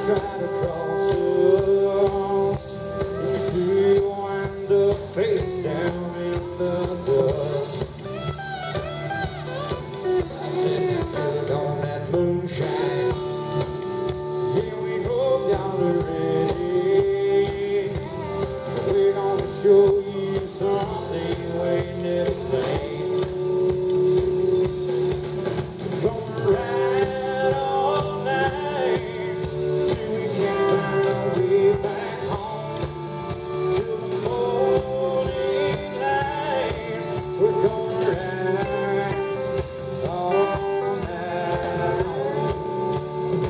try to cross us, you wind up face down in the dust. I said, "Good on that moonshine. Here we go, y'all are ready. We're gonna show you something you ain't never seen. Gonna ride all night till we can't find our way back home. Till the morning light, we're gonna ride all night long."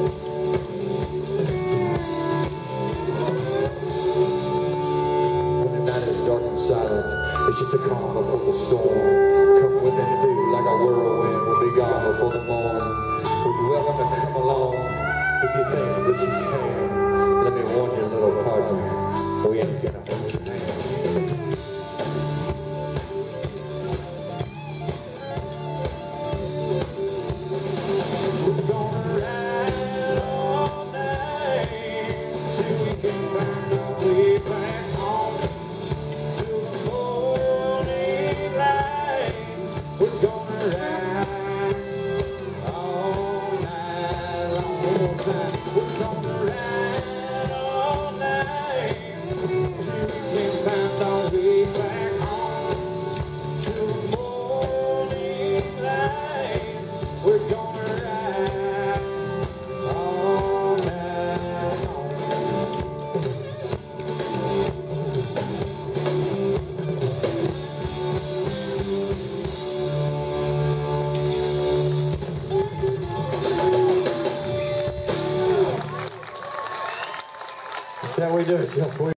When the night is dark and silent, it's just a calm before the storm. Come with me, dude, like a whirlwind. We'll be gone before the morn. We're welcome to come along if you think that you can. Let me warn you, little partner, we ain't gonna hold your hand. We're gonna ride all night till we can find our way back home. Till the morning light, we're gonna ride all night long. One more time. We're gonna ride all night till we can find our way back home. Till the morning light, we're gonna ride all night long. That's how we do it.